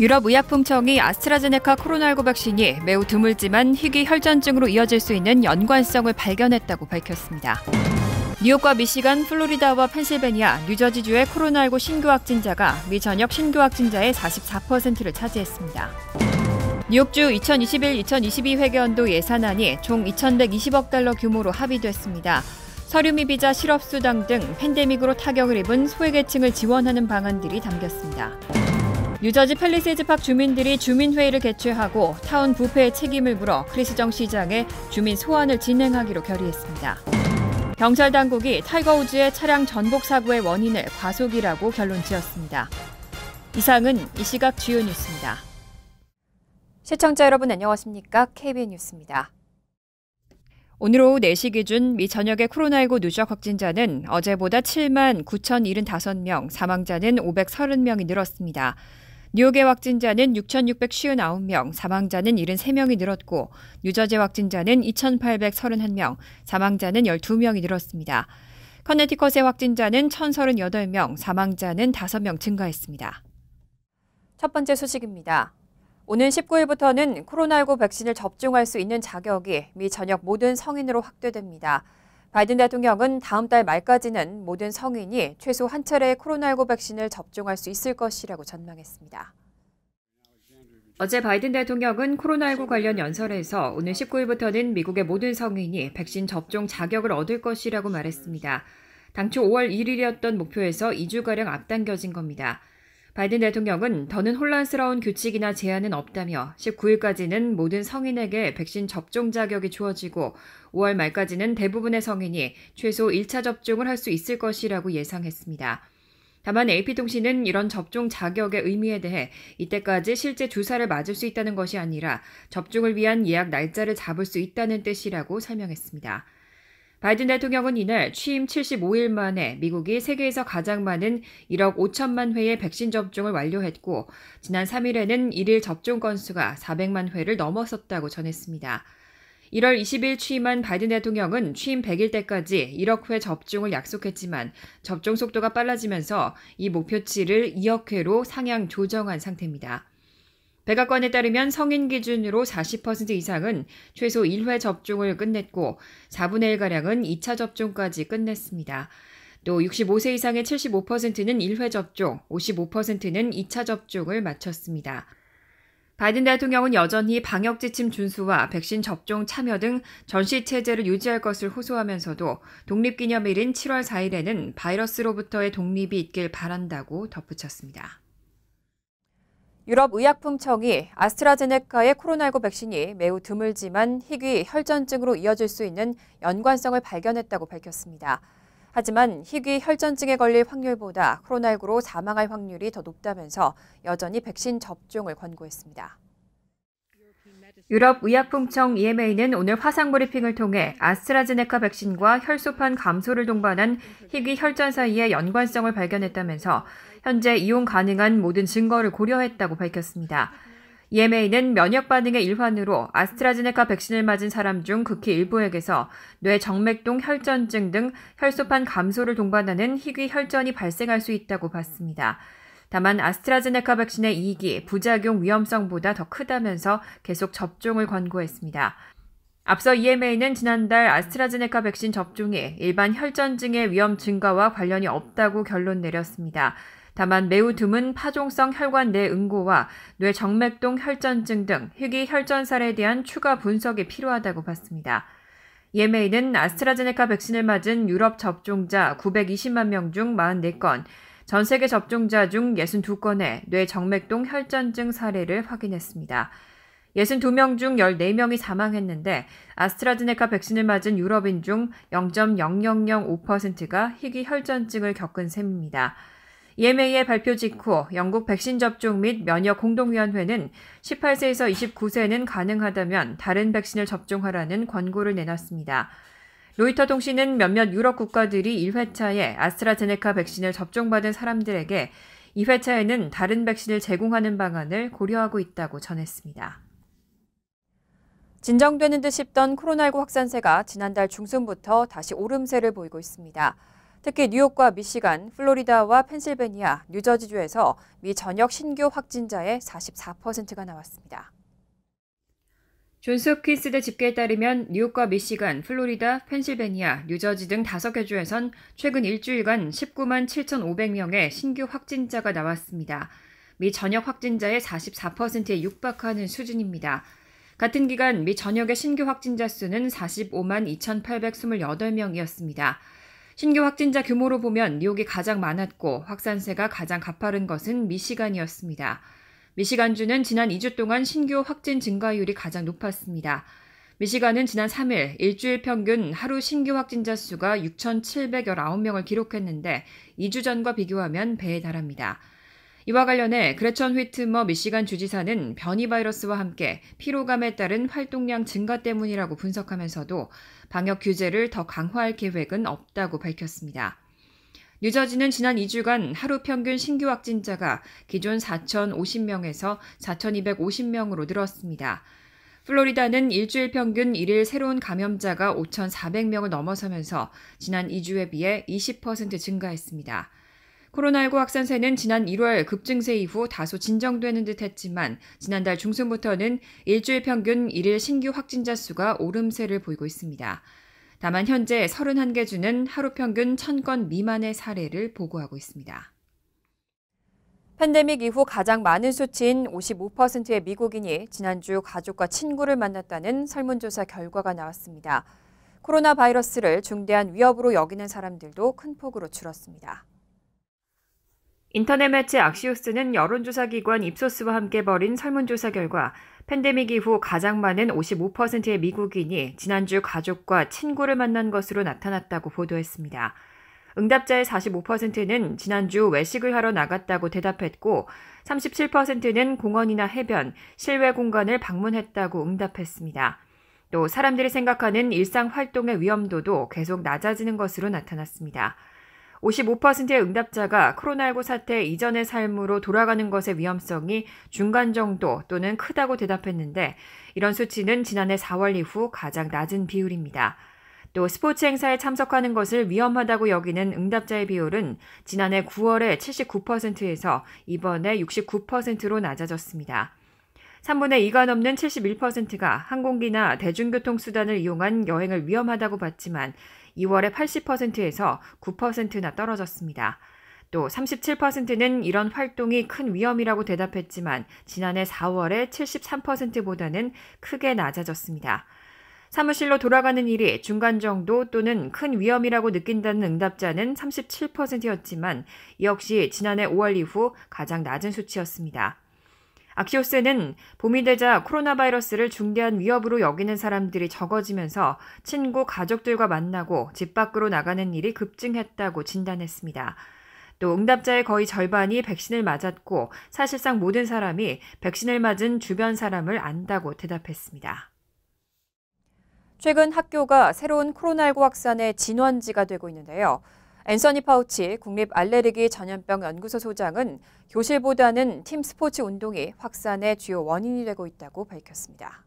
유럽의약품청이 아스트라제네카 코로나19 백신이 매우 드물지만 희귀 혈전증으로 이어질 수 있는 연관성을 발견했다고 밝혔습니다. 뉴욕과 미시간, 플로리다와 펜실베니아, 뉴저지주의 코로나19 신규 확진자가 미 전역 신규 확진자의 44%를 차지했습니다. 뉴욕주 2021-2022 회계연도 예산안이 총 2,120억 달러 규모로 합의됐습니다. 서류 미 비자 실업수당 등 팬데믹으로 타격을 입은 소외계층을 지원하는 방안들이 담겼습니다. 뉴저지 팰리세이드 팍 주민들이 주민회의를 개최하고 타운 부패의 책임을 물어 크리스정 시장에 주민 소환을 진행하기로 결의했습니다. 경찰 당국이 타이거 우즈의 차량 전복 사고의 원인을 과속이라고 결론 지었습니다. 이상은 이 시각 주요 뉴스입니다. 시청자 여러분 안녕하십니까? KBN 뉴스입니다. 오늘 오후 4시 기준 미 전역의 코로나19 누적 확진자는 어제보다 7만 9,075명, 사망자는 530명이 늘었습니다. 뉴욕의 확진자는 6,659명, 사망자는 73명이 늘었고 뉴저지 확진자는 2,831명, 사망자는 12명이 늘었습니다. 커네티컷의 확진자는 1,038명, 사망자는 5명 증가했습니다. 첫 번째 소식입니다. 오는 19일부터는 코로나19 백신을 접종할 수 있는 자격이 미 전역 모든 성인으로 확대됩니다. 바이든 대통령은 다음 달 말까지는 모든 성인이 최소 한 차례의 코로나19 백신을 접종할 수 있을 것이라고 전망했습니다. 어제 바이든 대통령은 코로나19 관련 연설에서 오는 19일부터는 미국의 모든 성인이 백신 접종 자격을 얻을 것이라고 말했습니다. 당초 5월 1일이었던 목표에서 2주가량 앞당겨진 겁니다. 바이든 대통령은 더는 혼란스러운 규칙이나 제한은 없다며 19일까지는 모든 성인에게 백신 접종 자격이 주어지고 5월 말까지는 대부분의 성인이 최소 1차 접종을 할 수 있을 것이라고 예상했습니다. 다만 AP통신은 이런 접종 자격의 의미에 대해 이때까지 실제 주사를 맞을 수 있다는 것이 아니라 접종을 위한 예약 날짜를 잡을 수 있다는 뜻이라고 설명했습니다. 바이든 대통령은 이날 취임 75일 만에 미국이 세계에서 가장 많은 1억 5천만 회의 백신 접종을 완료했고 지난 3일에는 1일 접종 건수가 400만 회를 넘어섰다고 전했습니다. 1월 20일 취임한 바이든 대통령은 취임 100일 때까지 1억 회 접종을 약속했지만 접종 속도가 빨라지면서 이 목표치를 2억 회로 상향 조정한 상태입니다. 백악관에 따르면 성인 기준으로 40% 이상은 최소 1회 접종을 끝냈고 4분의 1가량은 2차 접종까지 끝냈습니다. 또 65세 이상의 75%는 1회 접종, 55%는 2차 접종을 마쳤습니다. 바이든 대통령은 여전히 방역 지침 준수와 백신 접종 참여 등 전시 체제를 유지할 것을 호소하면서도 독립기념일인 7월 4일에는 바이러스로부터의 독립이 있길 바란다고 덧붙였습니다. 유럽의약품청이 아스트라제네카의 코로나19 백신이 매우 드물지만 희귀 혈전증으로 이어질 수 있는 연관성을 발견했다고 밝혔습니다. 하지만 희귀 혈전증에 걸릴 확률보다 코로나19로 사망할 확률이 더 높다면서 여전히 백신 접종을 권고했습니다. 유럽의약품청 EMA는 오늘 화상 브리핑을 통해 아스트라제네카 백신과 혈소판 감소를 동반한 희귀 혈전 사이의 연관성을 발견했다면서 현재 이용 가능한 모든 증거를 고려했다고 밝혔습니다. EMA는 면역 반응의 일환으로 아스트라제네카 백신을 맞은 사람 중 극히 일부에게서 뇌 정맥동 혈전증 등 혈소판 감소를 동반하는 희귀 혈전이 발생할 수 있다고 봤습니다. 다만 아스트라제네카 백신의 이익이 부작용 위험성보다 더 크다면서 계속 접종을 권고했습니다. 앞서 EMA는 지난달 아스트라제네카 백신 접종이 일반 혈전증의 위험 증가와 관련이 없다고 결론 내렸습니다. 다만 매우 드문 파종성 혈관 내 응고와 뇌 정맥동 혈전증 등 희귀 혈전 사례에 대한 추가 분석이 필요하다고 봤습니다. EMA는 아스트라제네카 백신을 맞은 유럽 접종자 920만 명 중 44건, 전 세계 접종자 중 62건의 뇌 정맥동 혈전증 사례를 확인했습니다. 62명 중 14명이 사망했는데 아스트라제네카 백신을 맞은 유럽인 중 0.0005%가 희귀 혈전증을 겪은 셈입니다. EMA의 발표 직후 영국 백신 접종 및 면역 공동위원회는 18세에서 29세는 가능하다면 다른 백신을 접종하라는 권고를 내놨습니다. 로이터 통신은 몇몇 유럽 국가들이 1회차에 아스트라제네카 백신을 접종받은 사람들에게 2회차에는 다른 백신을 제공하는 방안을 고려하고 있다고 전했습니다. 진정되는 듯 싶던 코로나19 확산세가 지난달 중순부터 다시 오름세를 보이고 있습니다. 특히 뉴욕과 미시간, 플로리다와 펜실베니아, 뉴저지주에서 미 전역 신규 확진자의 44%가 나왔습니다. 존스 홉킨스대 집계에 따르면 뉴욕과 미시간, 플로리다, 펜실베니아, 뉴저지 등 5개 주에선 최근 일주일간 19만 7,500명의 신규 확진자가 나왔습니다. 미 전역 확진자의 44%에 육박하는 수준입니다. 같은 기간 미 전역의 신규 확진자 수는 45만 2,828명이었습니다. 신규 확진자 규모로 보면 뉴욕이 가장 많았고 확산세가 가장 가파른 것은 미시간이었습니다. 미시간주는 지난 2주 동안 신규 확진 증가율이 가장 높았습니다. 미시간은 지난 3일 일주일 평균 하루 신규 확진자 수가 6,719명을 기록했는데 2주 전과 비교하면 배에 달합니다. 이와 관련해 그레천 휘트머 미시간 주지사는 변이 바이러스와 함께 피로감에 따른 활동량 증가 때문이라고 분석하면서도 방역 규제를 더 강화할 계획은 없다고 밝혔습니다. 뉴저지는 지난 2주간 하루 평균 신규 확진자가 기존 4,050명에서 4,250명으로 늘었습니다. 플로리다는 일주일 평균 1일 새로운 감염자가 5,400명을 넘어서면서 지난 2주에 비해 20% 증가했습니다. 코로나19 확산세는 지난 1월 급증세 이후 다소 진정되는 듯 했지만 지난달 중순부터는 일주일 평균 1일 신규 확진자 수가 오름세를 보이고 있습니다. 다만 현재 31개 주는 하루 평균 1,000건 미만의 사례를 보고하고 있습니다. 팬데믹 이후 가장 많은 수치인 55%의 미국인이 지난주 가족과 친구를 만났다는 설문조사 결과가 나왔습니다. 코로나 바이러스를 중대한 위협으로 여기는 사람들도 큰 폭으로 줄었습니다. 인터넷 매체 악시오스는 여론조사기관 입소스와 함께 벌인 설문조사 결과 팬데믹 이후 가장 많은 55%의 미국인이 지난주 가족과 친구를 만난 것으로 나타났다고 보도했습니다. 응답자의 45%는 지난주 외식을 하러 나갔다고 대답했고 37%는 공원이나 해변, 실외 공간을 방문했다고 응답했습니다. 또 사람들이 생각하는 일상 활동의 위험도도 계속 낮아지는 것으로 나타났습니다. 55%의 응답자가 코로나19 사태 이전의 삶으로 돌아가는 것의 위험성이 중간 정도 또는 크다고 대답했는데 이런 수치는 지난해 4월 이후 가장 낮은 비율입니다. 또 스포츠 행사에 참석하는 것을 위험하다고 여기는 응답자의 비율은 지난해 9월에 79%에서 이번에 69%로 낮아졌습니다. 3분의 2가 넘는 71%가 항공기나 대중교통수단을 이용한 여행을 위험하다고 봤지만 2월에 80%에서 9%나 떨어졌습니다. 또 37%는 이런 활동이 큰 위험이라고 대답했지만 지난해 4월에 73%보다는 크게 낮아졌습니다. 사무실로 돌아가는 일이 중간 정도 또는 큰 위험이라고 느낀다는 응답자는 37%였지만 이 역시 지난해 5월 이후 가장 낮은 수치였습니다. 악시오스는 봄이 되자 코로나 바이러스를 중대한 위협으로 여기는 사람들이 적어지면서 친구, 가족들과 만나고 집 밖으로 나가는 일이 급증했다고 진단했습니다. 또 응답자의 거의 절반이 백신을 맞았고 사실상 모든 사람이 백신을 맞은 주변 사람을 안다고 대답했습니다. 최근 학교가 새로운 코로나19 확산의 진원지가 되고 있는데요. 앤서니 파우치 국립 알레르기 전염병 연구소 소장은 교실보다는 팀 스포츠 운동이 확산의 주요 원인이 되고 있다고 밝혔습니다.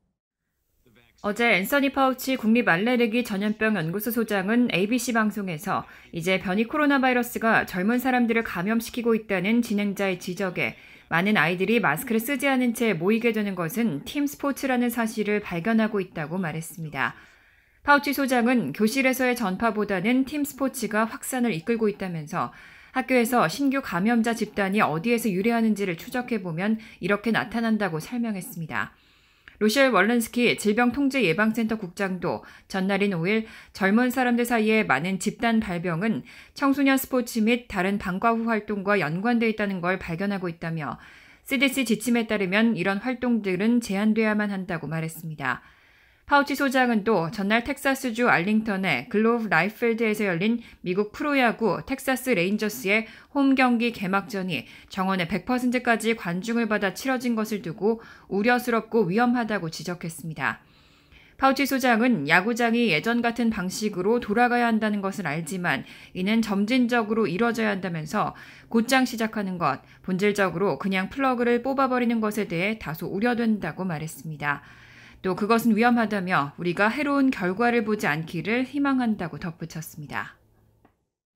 어제 앤서니 파우치 국립 알레르기 전염병 연구소 소장은 ABC 방송에서 이제 변이 코로나 바이러스가 젊은 사람들을 감염시키고 있다는 진행자의 지적에 많은 아이들이 마스크를 쓰지 않은 채 모이게 되는 것은 팀 스포츠라는 사실을 발견하고 있다고 말했습니다. 파우치 소장은 교실에서의 전파보다는 팀 스포츠가 확산을 이끌고 있다면서 학교에서 신규 감염자 집단이 어디에서 유래하는지를 추적해보면 이렇게 나타난다고 설명했습니다. 로셸 월런스키 질병통제예방센터 국장도 전날인 5일 젊은 사람들 사이에 많은 집단 발병은 청소년 스포츠 및 다른 방과 후 활동과 연관돼 있다는 걸 발견하고 있다며 CDC 지침에 따르면 이런 활동들은 제한돼야만 한다고 말했습니다. 파우치 소장은 또 전날 텍사스주 알링턴의 글로브 라이필드에서 열린 미국 프로야구 텍사스 레인저스의 홈 경기 개막전이 정원의 100%까지 관중을 받아 치러진 것을 두고 우려스럽고 위험하다고 지적했습니다. 파우치 소장은 야구장이 예전 같은 방식으로 돌아가야 한다는 것을 알지만 이는 점진적으로 이뤄져야 한다면서 곧장 시작하는 것, 본질적으로 그냥 플러그를 뽑아버리는 것에 대해 다소 우려된다고 말했습니다. 또 그것은 위험하다며 우리가 해로운 결과를 보지 않기를 희망한다고 덧붙였습니다.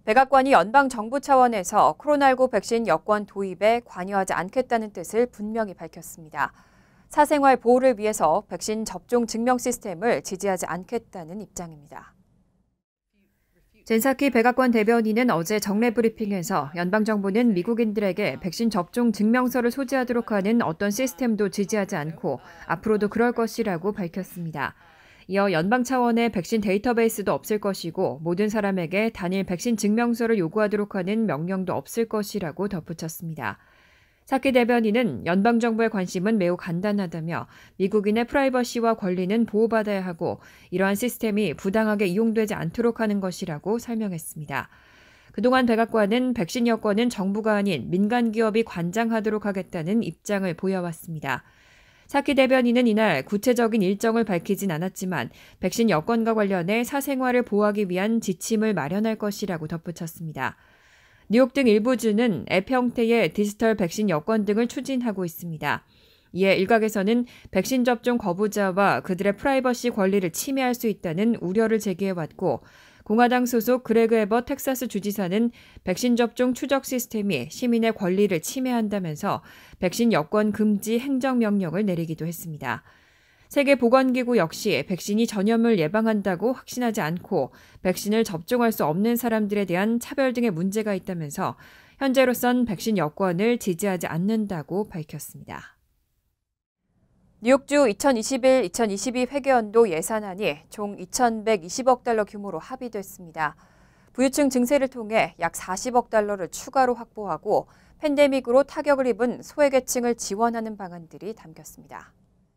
백악관이 연방정부 차원에서 코로나19 백신 여권 도입에 관여하지 않겠다는 뜻을 분명히 밝혔습니다. 사생활 보호를 위해서 백신 접종 증명 시스템을 지지하지 않겠다는 입장입니다. 젠 사키 백악관 대변인은 어제 정례 브리핑에서 연방정부는 미국인들에게 백신 접종 증명서를 소지하도록 하는 어떤 시스템도 지지하지 않고 앞으로도 그럴 것이라고 밝혔습니다. 이어 연방 차원의 백신 데이터베이스도 없을 것이고 모든 사람에게 단일 백신 증명서를 요구하도록 하는 명령도 없을 것이라고 덧붙였습니다. 사키 대변인은 연방정부의 관심은 매우 간단하다며 미국인의 프라이버시와 권리는 보호받아야 하고 이러한 시스템이 부당하게 이용되지 않도록 하는 것이라고 설명했습니다. 그동안 백악관은 백신 여권은 정부가 아닌 민간 기업이 관장하도록 하겠다는 입장을 보여왔습니다. 사키 대변인은 이날 구체적인 일정을 밝히진 않았지만 백신 여권과 관련해 사생활을 보호하기 위한 지침을 마련할 것이라고 덧붙였습니다. 뉴욕 등 일부 주는 앱 형태의 디지털 백신 여권 등을 추진하고 있습니다. 이에 일각에서는 백신 접종 거부자와 그들의 프라이버시 권리를 침해할 수 있다는 우려를 제기해왔고 공화당 소속 그레그 에버 텍사스 주지사는 백신 접종 추적 시스템이 시민의 권리를 침해한다면서 백신 여권 금지 행정명령을 내리기도 했습니다. 세계보건기구 역시 백신이 전염을 예방한다고 확신하지 않고 백신을 접종할 수 없는 사람들에 대한 차별 등의 문제가 있다면서 현재로선 백신 여권을 지지하지 않는다고 밝혔습니다. 뉴욕주 2021-2022 회계연도 예산안이 총 2,120억 달러 규모로 합의됐습니다. 부유층 증세를 통해 약 40억 달러를 추가로 확보하고 팬데믹으로 타격을 입은 소외계층을 지원하는 방안들이 담겼습니다.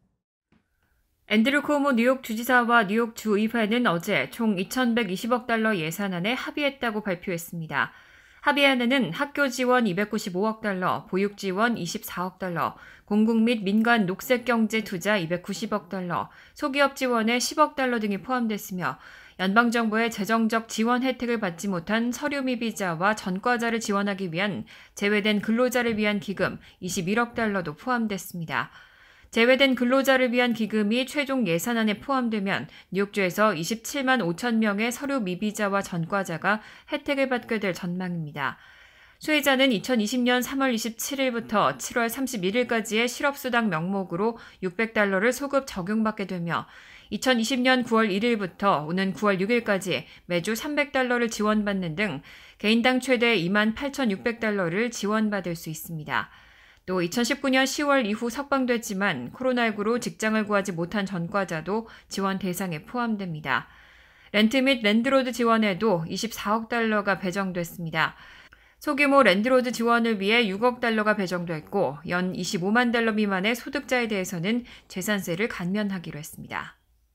앤드류 쿠오모 뉴욕 주지사와 뉴욕 주의회는 어제 총 2,120억 달러 예산안에 합의했다고 발표했습니다. 합의안에는 학교 지원 295억 달러, 보육 지원 24억 달러, 공국 및 민간 녹색경제 투자 290억 달러, 소기업 지원에 10억 달러 등이 포함됐으며 연방정부의 재정적 지원 혜택을 받지 못한 서류 미비자와 전과자를 지원하기 위한 제외된 근로자를 위한 기금 21억 달러도 포함됐습니다. 제외된 근로자를 위한 기금이 최종 예산안에 포함되면 뉴욕주에서 27만 5천 명의 서류 미비자와 전과자가 혜택을 받게 될 전망입니다. 수혜자는 2020년 3월 27일부터 7월 31일까지의 실업수당 명목으로 600달러를 소급 적용받게 되며 2020년 9월 1일부터 오는 9월 6일까지 매주 300달러를 지원받는 등 개인당 최대 2만 8,600달러를 지원받을 수 있습니다. 또 2019년 10월 이후 석방됐지만 코로나19로 직장을 구하지 못한 전과자도 지원 대상에 포함됩니다. 렌트 및 랜드로드 지원에도 24억 달러가 배정됐습니다. 소규모 랜드로드 지원을 위해 6억 달러가 배정됐고 연 25만 달러 미만의 소득자에 대해서는 재산세를 감면하기로 했습니다.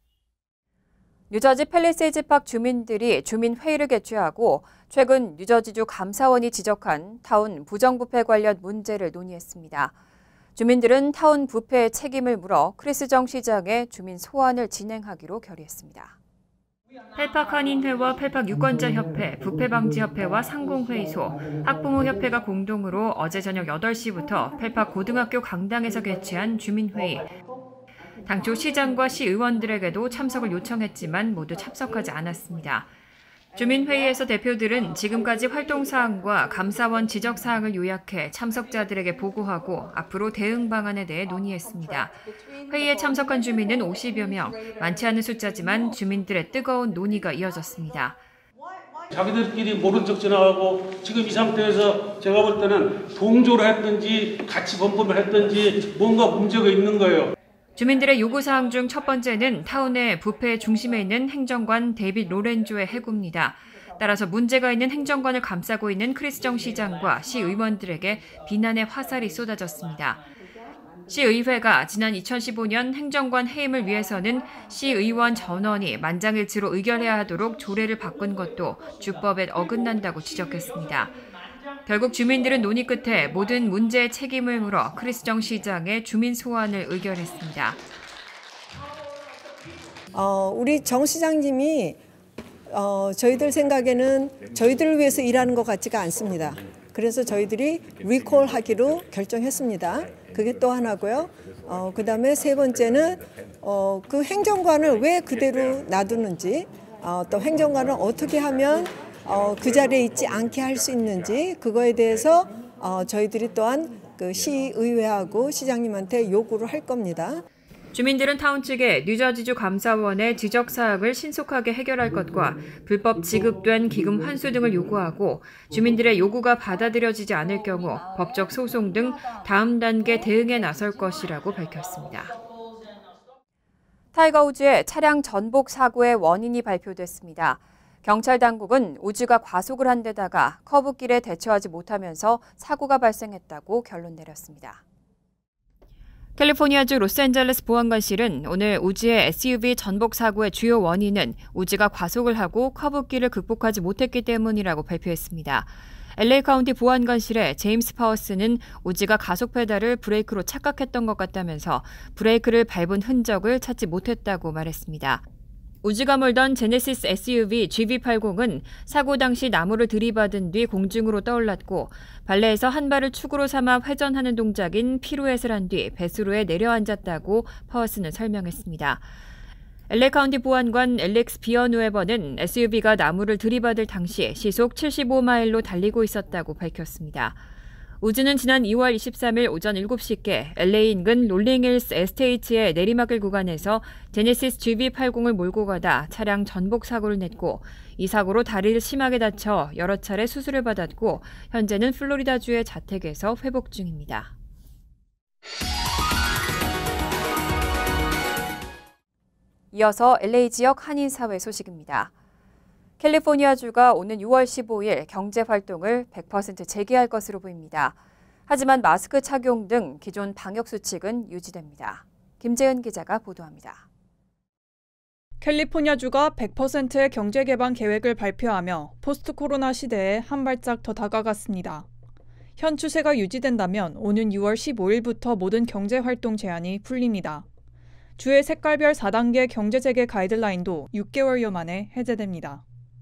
뉴저지 팰리세이즈 팍 주민들이 주민회의를 개최하고 최근 뉴저지주 감사원이 지적한 타운 부정부패 관련 문제를 논의했습니다. 주민들은 타운 부패의 책임을 물어 크리스 정 시장의 주민 소환을 진행하기로 결의했습니다. 펠팍 한인회와 펠팍 유권자협회, 부패방지협회와 상공회의소, 학부모협회가 공동으로 어제 저녁 8시부터 펠팍 고등학교 강당에서 개최한 주민회의. 당초 시장과 시의원들에게도 참석을 요청했지만 모두 참석하지 않았습니다. 주민회의에서 대표들은 지금까지 활동사항과 감사원 지적사항을 요약해 참석자들에게 보고하고 앞으로 대응 방안에 대해 논의했습니다. 회의에 참석한 주민은 50여 명, 많지 않은 숫자지만 주민들의 뜨거운 논의가 이어졌습니다. 자기들끼리 모른 척 지나가고 지금 이 상태에서 제가 볼 때는 동조를 했든지 같이 범법을 했든지 뭔가 문제가 있는 거예요. 주민들의 요구사항 중 첫 번째는 타운의 부패의 중심에 있는 행정관 데이빗 로렌조의 해고입니다. 따라서 문제가 있는 행정관을 감싸고 있는 크리스 정 시장과 시의원들에게 비난의 화살이 쏟아졌습니다. 시의회가 지난 2015년 행정관 해임을 위해서는 시의원 전원이 만장일치로 의결해야 하도록 조례를 바꾼 것도 주법에 어긋난다고 지적했습니다. 결국 주민들은 논의 끝에 모든 문제의 책임을 물어 크리스 정 시장의 주민 소환을 의결했습니다. 우리 정 시장님이 저희들 생각에는 저희들을 위해서 일하는 것 같지가 않습니다. 그래서 저희들이 리콜하기로 결정했습니다. 그게 또 하나고요. 그다음에 세 번째는 그 행정관을 왜 그대로 놔두는지, 또 행정관을 어떻게 하면 그 자리에 있지 않게 할 수 있는지 그거에 대해서 저희들이 또한 그 시의회하고 시장님한테 요구를 할 겁니다. 주민들은 타운 측에 뉴저지주 감사원의 지적 사항을 신속하게 해결할 것과 불법 지급된 기금 환수 등을 요구하고 주민들의 요구가 받아들여지지 않을 경우 법적 소송 등 다음 단계 대응에 나설 것이라고 밝혔습니다. 타이거 우즈의 차량 전복 사고의 원인이 발표됐습니다. 경찰 당국은 우즈가 과속을 한 데다가 커브길에 대처하지 못하면서 사고가 발생했다고 결론 내렸습니다. 캘리포니아주 로스앤젤레스 보안관실은 오늘 우즈의 SUV 전복 사고의 주요 원인은 우즈가 과속을 하고 커브길을 극복하지 못했기 때문이라고 발표했습니다. LA 카운티 보안관실의 제임스 파워스는 우즈가 가속 페달을 브레이크로 착각했던 것 같다면서 브레이크를 밟은 흔적을 찾지 못했다고 말했습니다. 우즈가 몰던 제네시스 SUV GV80은 사고 당시 나무를 들이받은 뒤 공중으로 떠올랐고 발레에서 한 발을 축으로 삼아 회전하는 동작인 피루엣을 한 뒤 배수로에 내려앉았다고 파워스는 설명했습니다. LA 카운티 보안관 엘릭스 비어누에버는 SUV가 나무를 들이받을 당시 시속 75마일로 달리고 있었다고 밝혔습니다. 우즈는 지난 2월 23일 오전 7시께 LA 인근 롤링힐스 에스테이트의 내리막길 구간에서 제네시스 GV80을 몰고 가다 차량 전복 사고를 냈고 이 사고로 다리를 심하게 다쳐 여러 차례 수술을 받았고 현재는 플로리다주의 자택에서 회복 중입니다. 이어서 LA 지역 한인사회 소식입니다. 캘리포니아주가 오는 6월 15일 경제활동을 100% 재개할 것으로 보입니다. 하지만 마스크 착용 등 기존 방역수칙은 유지됩니다. 김재은 기자가 보도합니다. 캘리포니아주가 100%의 경제개방 계획을 발표하며 포스트 코로나 시대에 한 발짝 더 다가갔습니다. 현 추세가 유지된다면 오는 6월 15일부터 모든 경제활동 제한이 풀립니다. 주의 색깔별 4단계 경제재개 가이드라인도 6개월여 만에 해제됩니다.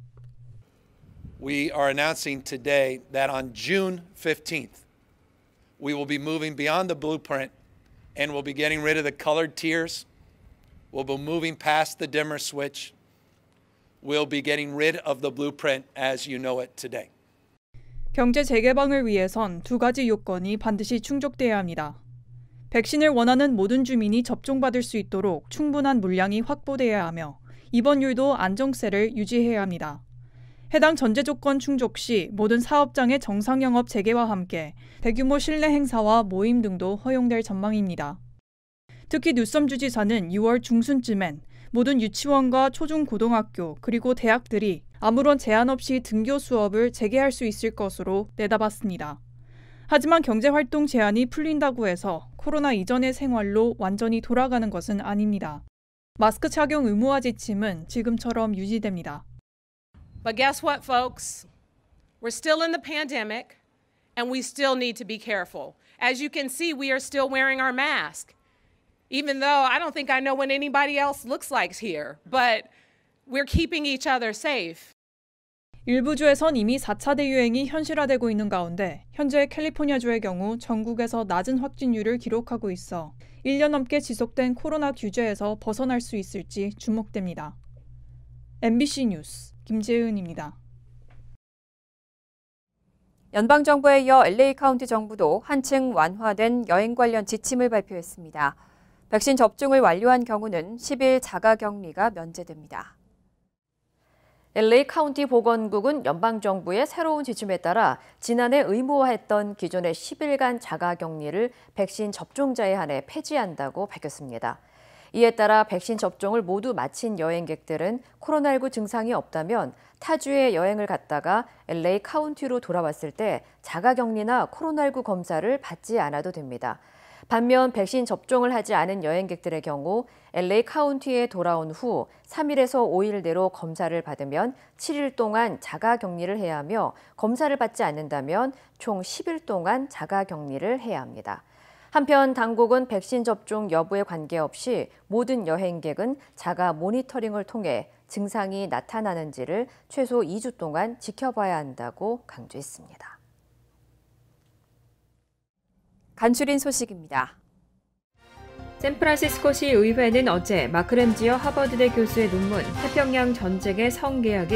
We are announcing today that on June 15th, we will be moving beyond the blueprint and we'll be getting rid of the colored tiers. We'll be moving past the dimmer switch. We'll be getting rid of the blueprint as you know it today. 경제 재개방을 위해선 두 가지 요건이 반드시 충족돼야 합니다. 백신을 원하는 모든 주민이 접종받을 수 있도록 충분한 물량이 확보돼야 하며 입원율도 안정세를 유지해야 합니다. 해당 전제 조건 충족 시 모든 사업장의 정상 영업 재개와 함께 대규모 실내 행사와 모임 등도 허용될 전망입니다. 특히 뉴섬 주지사는 6월 중순쯤엔 모든 유치원과 초중고등학교 그리고 대학들이 아무런 제한 없이 등교 수업을 재개할 수 있을 것으로 내다봤습니다. 하지만 경제활동 제한이 풀린다고 해서 코로나 이전의 생활로 완전히 돌아가는 것은 아닙니다. 마스크 착용 의무화 지침은 지금처럼 유지됩니다. But guess what, folks? We're still in the pandemic, and we still need to be careful. As you can see, we are still wearing our mask, even though I don't think I know what anybody else looks like here, but we're keeping each other safe. 일부 주에선 이미 4차 대유행이 현실화되고 있는 가운데 현재 캘리포니아주의 경우 전국에서 낮은 확진율을 기록하고 있어 1년 넘게 지속된 코로나 규제에서 벗어날 수 있을지 주목됩니다. MBC 뉴스 김재은입니다. 연방정부에 이어 LA 카운티 정부도 한층 완화된 여행 관련 지침을 발표했습니다. 백신 접종을 완료한 경우는 10일 자가격리가 면제됩니다. LA 카운티 보건국은 연방정부의 새로운 지침에 따라 지난해 의무화했던 기존의 10일간 자가격리를 백신 접종자에 한해 폐지한다고 밝혔습니다. 이에 따라 백신 접종을 모두 마친 여행객들은 코로나19 증상이 없다면 타주에 여행을 갔다가 LA 카운티로 돌아왔을 때 자가격리나 코로나19 검사를 받지 않아도 됩니다. 반면 백신 접종을 하지 않은 여행객들의 경우 LA 카운티에 돌아온 후 3일에서 5일 내로 검사를 받으면 7일 동안 자가격리를 해야 하며 검사를 받지 않는다면 총 10일 동안 자가격리를 해야 합니다. 한편 당국은 백신 접종 여부에 관계없이 모든 여행객은 자가 모니터링을 통해 증상이 나타나는지를 최소 2주 동안 지켜봐야 한다고 강조했습니다. 간추린 소식입니다. 샌프란시스코시 의회는 어제 마크 램지어 하버드대 교수의 논문 태평양 전쟁의 성계약이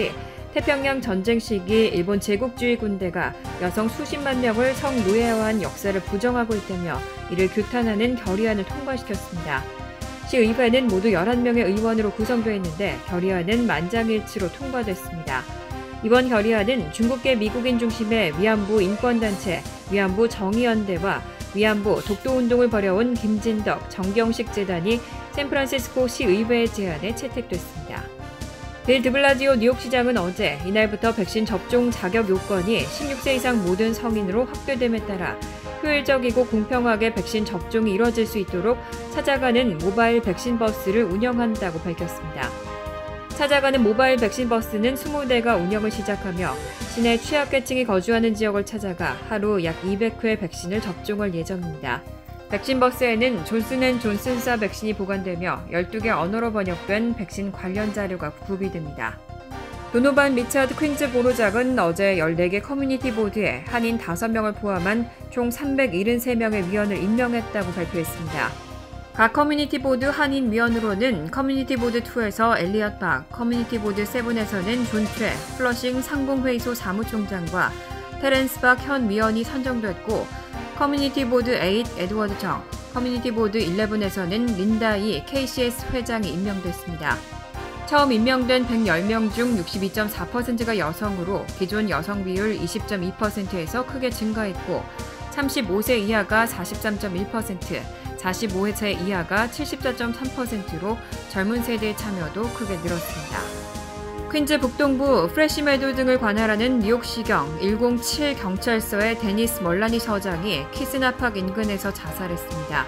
태평양 전쟁 시기 일본 제국주의 군대가 여성 수십만 명을 성노예화한 역사를 부정하고 있다며 이를 규탄하는 결의안을 통과시켰습니다. 시의회는 모두 11명의 의원으로 구성되어 있는데 결의안은 만장일치로 통과됐습니다. 이번 결의안은 중국계 미국인 중심의 위안부 인권단체, 위안부 정의연대와 위안부 독도운동을 벌여온 김진덕, 정경식 재단이 샌프란시스코 시의회의 제안에 채택됐습니다. 빌 드블라지오 뉴욕시장은 어제 이날부터 백신 접종 자격 요건이 16세 이상 모든 성인으로 확대됨에 따라 효율적이고 공평하게 백신 접종이 이뤄질 수 있도록 찾아가는 모바일 백신 버스를 운영한다고 밝혔습니다. 찾아가는 모바일 백신 버스는 20대가 운영을 시작하며 시내 취약계층이 거주하는 지역을 찾아가 하루 약 200회 백신을 접종할 예정입니다. 백신 버스에는 존슨앤존슨사 백신이 보관되며 12개 언어로 번역된 백신 관련 자료가 구비됩니다. 도노반 리차드 퀸즈 보로작은 어제 14개 커뮤니티 보드에 한인 5명을 포함한 총 373명의 위원을 임명했다고 발표했습니다. 각 커뮤니티 보드 한인 위원으로는 커뮤니티 보드 2에서 엘리엇 박, 커뮤니티 보드 7에서는 존 최, 플러싱 상공회의소 사무총장과 테렌스 박 현 위원이 선정됐고 커뮤니티 보드 8 에드워드 정, 커뮤니티 보드 11에서는 린다 이 KCS 회장이 임명됐습니다. 처음 임명된 110명 중 62.4%가 여성으로 기존 여성 비율 20.2%에서 크게 증가했고 35세 이하가 43.1%, 45세 이하가 74.3%로 젊은 세대의 참여도 크게 늘었습니다. 퀸즈 북동부 프레시메도 등을 관할하는 뉴욕시경 107 경찰서의 데니스 멀라니 서장이 키스나팍 인근에서 자살했습니다.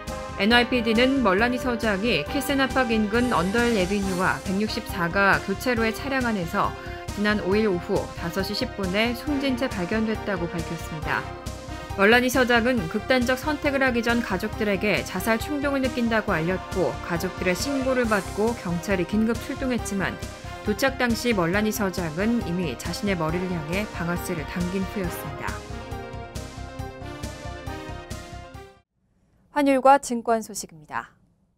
NYPD는 멀라니 서장이 키스나팍 인근 언더힐 애비뉴와 164가 교차로의 차량 안에서 지난 5일 오후 5시 10분에 숨진 채 발견됐다고 밝혔습니다. 멀라니 서장은 극단적 선택을 하기 전 가족들에게 자살 충동을 느낀다고 알렸고 가족들의 신고를 받고 경찰이 긴급 출동했지만 도착 당시 멀라니 서장은 이미 자신의 머리를 향해 방아쇠를 당긴 후였습니다. 환율과 증권 소식입니다.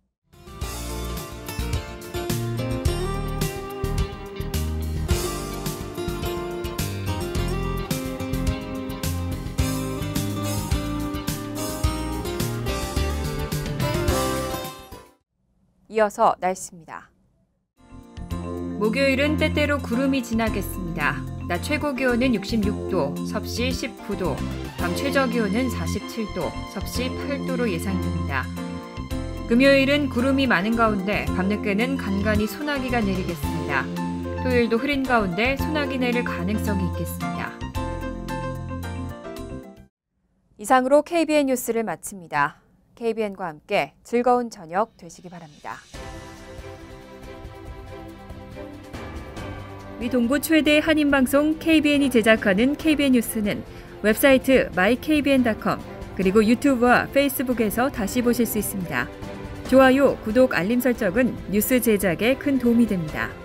이어서 날씨입니다. 목요일은 때때로 구름이 지나겠습니다. 낮 최고 기온은 66도, 섭씨 19도, 밤 최저 기온은 47도, 섭씨 8도로 예상됩니다. 금요일은 구름이 많은 가운데 밤늦게는 간간히 소나기가 내리겠습니다. 토요일도 흐린 가운데 소나기 내릴 가능성이 있겠습니다. 이상으로 KBN 뉴스를 마칩니다. KBN과 함께 즐거운 저녁 되시기 바랍니다. 미 동부 최대 한인방송 KBN이 제작하는 KBN 뉴스는 웹사이트 mykbn.com 그리고 유튜브와 페이스북에서 다시 보실 수 있습니다. 좋아요, 구독, 알림 설정은 뉴스 제작에 큰 도움이 됩니다.